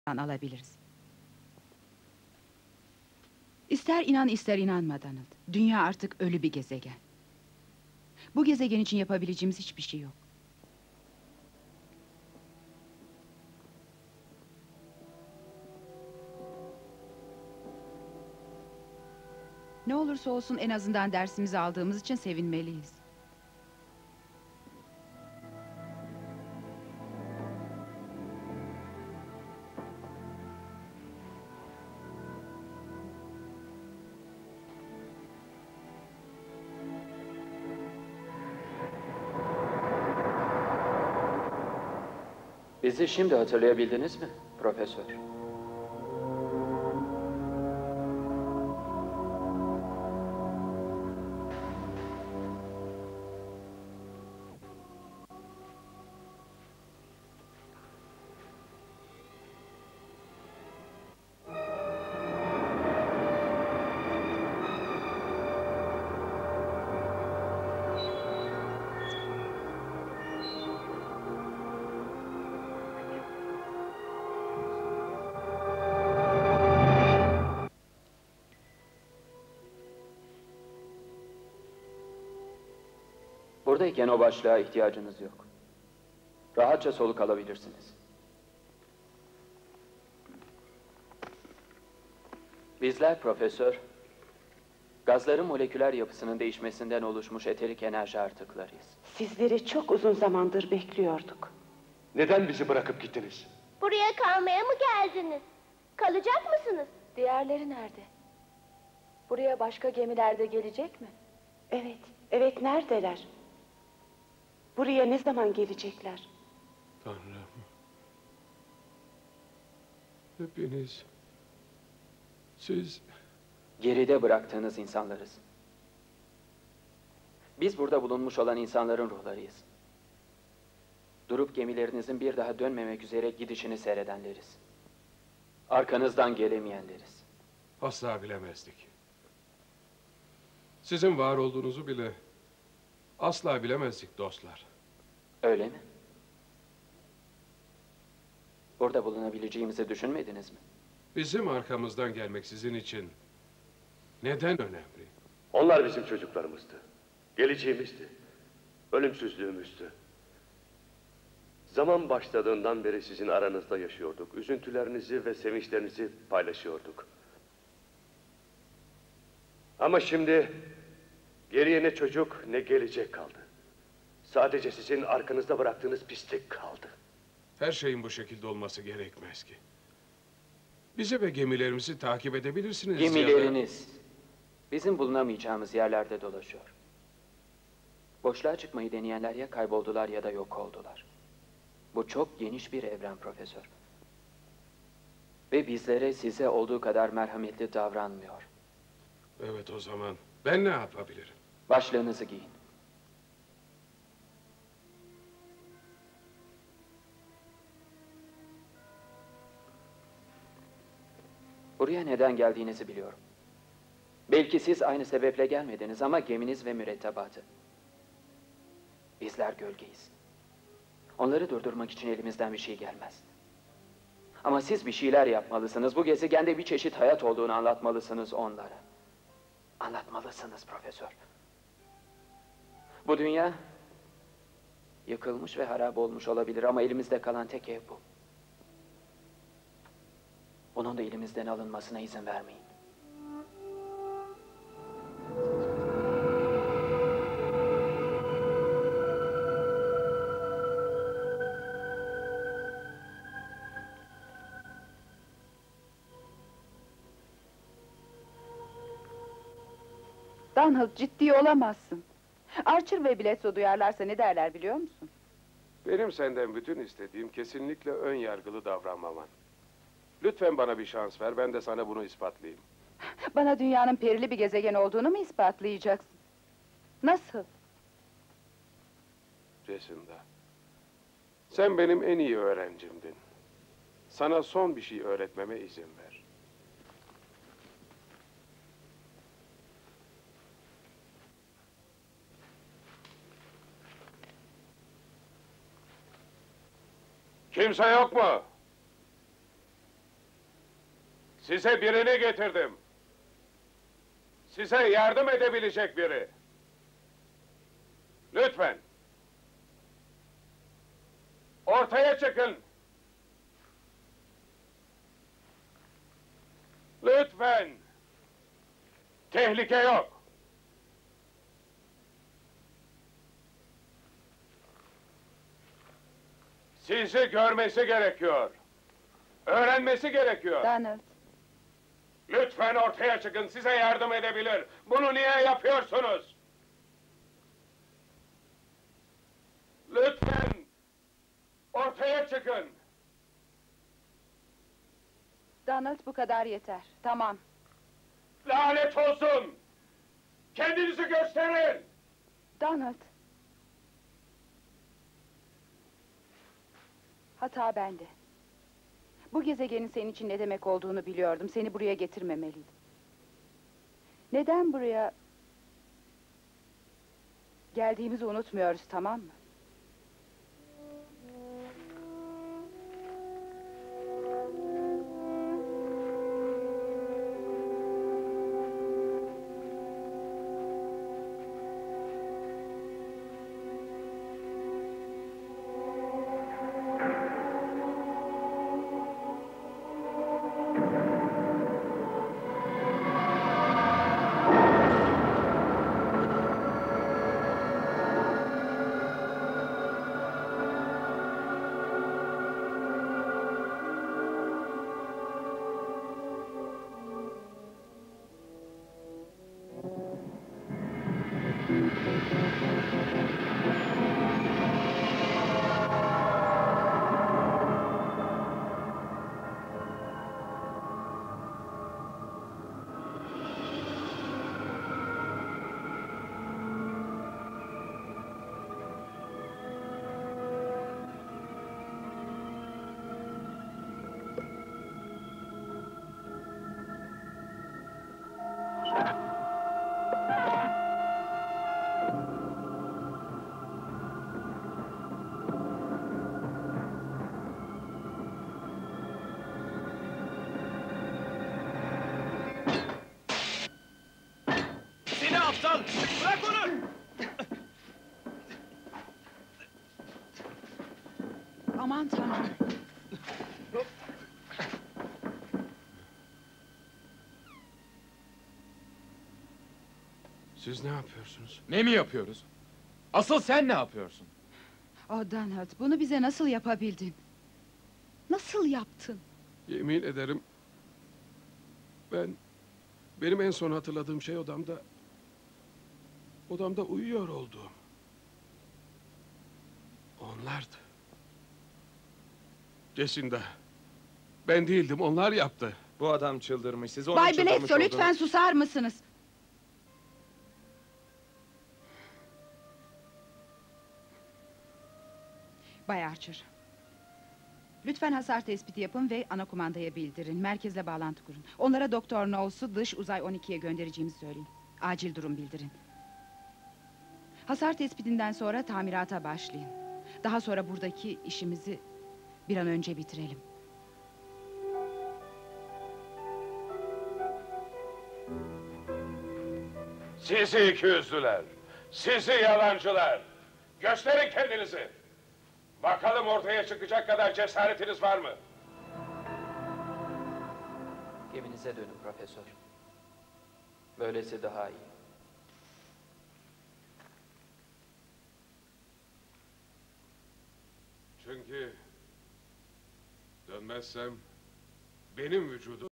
alabiliriz. İster inan ister inanma Donald. Dünya artık ölü bir gezegen. Bu gezegen için yapabileceğimiz hiçbir şey yok. Ne olursa olsun en azından dersimizi aldığımız için sevinmeliyiz. Bizi şimdi hatırlayabildiniz mi, Profesör? Buradayken o başlığa ihtiyacınız yok. Rahatça soluk alabilirsiniz. Bizler Profesör, gazların moleküler yapısının değişmesinden oluşmuş eterik enerji artıklarıyız. Sizleri çok uzun zamandır bekliyorduk. Neden bizi bırakıp gittiniz? Buraya kalmaya mı geldiniz? Kalacak mısınız? Diğerleri nerede? Buraya başka gemiler de gelecek mi? Evet neredeler? Buraya ne zaman gelecekler? Tanrım. Hepiniz... Siz... Geride bıraktığınız insanlarız. Biz burada bulunmuş olan insanların ruhlarıyız. Durup gemilerinizin bir daha dönmemek üzere gidişini seyredenleriz. Arkanızdan gelemeyenleriz. Asla bilemezdik. Sizin var olduğunuzu bile... asla bilemezdik dostlar. Öyle mi? Burada bulunabileceğimizi düşünmediniz mi? Bizim arkamızdan gelmek sizin için... neden önemli? Onlar bizim çocuklarımızdı. Geleceğimizdi. Ölümsüzlüğümüzdü. Zaman başladığından beri sizin aranızda yaşıyorduk. Üzüntülerinizi ve sevinçlerinizi paylaşıyorduk. Ama şimdi geriye ne çocuk ne gelecek kaldı. Sadece sizin arkanızda bıraktığınız pislik kaldı. Her şeyin bu şekilde olması gerekmez ki. Bizi ve gemilerimizi takip edebilirsiniz. Gemileriniz bizim bulunamayacağımız yerlerde dolaşıyor. Boşluğa çıkmayı deneyenler ya kayboldular ya da yok oldular. Bu çok geniş bir evren Profesör. Ve bizlere size olduğu kadar merhametli davranmıyor. Evet, o zaman ben ne yapabilirim? Başlığınızı giyin. Buraya neden geldiğinizi biliyorum. Belki siz aynı sebeple gelmediniz ama geminiz ve mürettebatı. Bizler gölgeyiz. Onları durdurmak için elimizden bir şey gelmez. Ama siz bir şeyler yapmalısınız. Bu gezegende bir çeşit hayat olduğunu anlatmalısınız onlara. Anlatmalısınız Profesör. Bu dünya yıkılmış ve harap olmuş olabilir ama elimizde kalan tek ev bu. Onun da elimizden alınmasına izin vermeyin. Donald, ciddi olamazsın. Archer ve Bledsoe duyarlarsa ne derler biliyor musun? Benim senden bütün istediğim kesinlikle ön yargılı davranmaman. Lütfen bana bir şans ver, ben de sana bunu ispatlayayım. Bana dünyanın perili bir gezegen olduğunu mu ispatlayacaksın? Nasıl? Jacinda, sen benim en iyi öğrencimdin. Sana son bir şey öğretmeme izin ver. Kimse yok mu? Size birini getirdim. Size yardım edebilecek biri. Lütfen. Ortaya çıkın. Lütfen. Tehlike yok. Sizi görmesi gerekiyor. Öğrenmesi gerekiyor. Donald, Lütfen ortaya çıkın, size yardım edebilir. Bunu niye yapıyorsunuz? Lütfen ortaya çıkın. Donald bu kadar yeter. Tamam. Lanet olsun. Kendinizi gösterin. Donald. Hata bende. Bu gezegenin senin için ne demek olduğunu biliyordum. Seni buraya getirmemeliydim. Neden buraya geldiğimizi unutmuyoruz, tamam mı? Seni aptal! Bırak onu! Aman Tanrım. Siz ne yapıyorsunuz? Ne mi yapıyoruz? Asıl sen ne yapıyorsun? Oh Donald, bunu bize nasıl yapabildin? Nasıl yaptın? Yemin ederim... Benim en son hatırladığım şey odamda uyuyor olduğum. Onlardı. Jacinda. Ben değildim, onlar yaptı. Bu adam çıldırmış. Siz onun Bay çıldırmış Bledsoe, lütfen susar mısınız? Bay Archer. Lütfen hasar tespiti yapın ve ana kumandaya bildirin. Merkezle bağlantı kurun. Onlara Doktor Knowles'u dış uzay 12'ye göndereceğimizi söyleyin. Acil durum bildirin. Hasar tespitinden sonra tamirata başlayın. Daha sonra buradaki işimizi bir an önce bitirelim. Sizi ikiyüzlüler, sizi yalancılar. Gösterin kendinizi. Bakalım ortaya çıkacak kadar cesaretiniz var mı? Geminize dönün profesör. Böylesi daha iyi. Çünkü dönmezsem benim vücudum